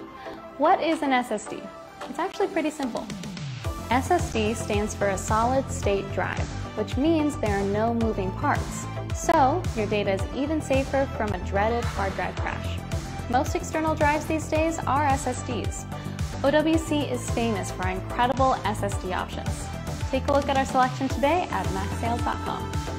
What is an SSD? It's actually pretty simple. SSD stands for a solid-state drive, which means there are no moving parts. So, your data is even safer from a dreaded hard drive crash. Most external drives these days are SSDs. OWC is famous for our incredible SSD options. Take a look at our selection today at macsales.com.